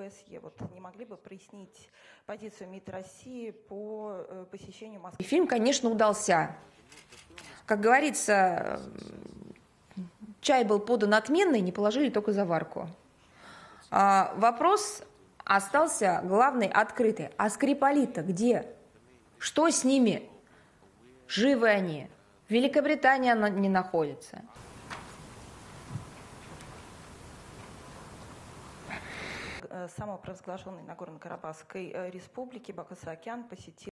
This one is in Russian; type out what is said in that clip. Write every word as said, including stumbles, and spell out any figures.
ОБСЕ. Вот не могли бы прояснить позицию МИД России по посещению Москвы? Фильм, конечно, удался. Как говорится, чай был подан отменный, не положили только заварку. А, вопрос остался главный открытый. А Скрипали-то где? Что с ними? Живы они? В Великобритании она не находится. Самопровозглашенной Нагорно-Карабахской республики Баку Саакян посетил